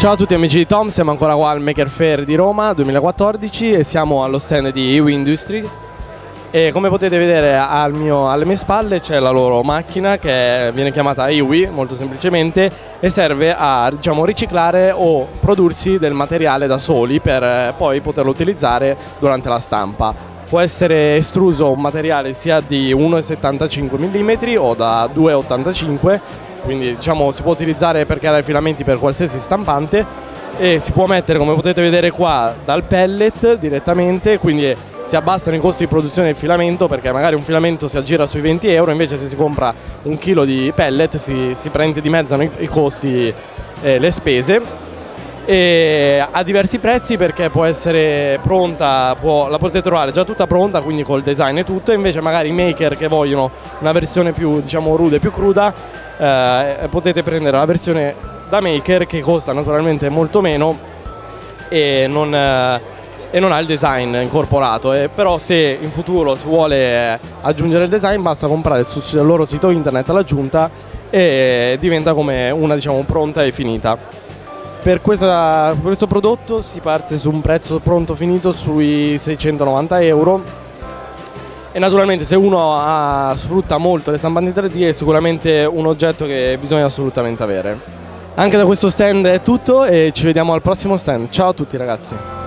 Ciao a tutti amici di Tom, siamo ancora qua al Maker Faire di Roma 2014 e siamo allo stand di IWI Industry e come potete vedere alle mie spalle c'è la loro macchina che viene chiamata IWI molto semplicemente e serve a riciclare o prodursi del materiale da soli per poi poterlo utilizzare durante la stampa. Può essere estruso un materiale sia di 1,75 mm o da 2,85 mm, quindi si può utilizzare per creare filamenti per qualsiasi stampante e si può mettere, come potete vedere qua, dal pellet direttamente, quindi si abbassano i costi di produzione del filamento perché magari un filamento si aggira sui 20 euro, invece se si compra un chilo di pellet si prende dimezzano i costi e le spese. E a diversi prezzi perché può essere pronta, la potete trovare già tutta pronta, quindi col design e tutto, e invece magari i maker che vogliono una versione più ruda e più cruda, potete prendere la versione da maker che costa naturalmente molto meno e non ha il design incorporato, però se in futuro si vuole aggiungere il design basta comprare sul loro sito internet l'aggiunta e diventa come una pronta e finita. Per questo prodotto si parte su un prezzo pronto finito sui 690 euro e naturalmente se uno sfrutta molto le stampanti 3D è sicuramente un oggetto che bisogna assolutamente avere. Anche da questo stand è tutto e ci vediamo al prossimo stand. Ciao a tutti ragazzi!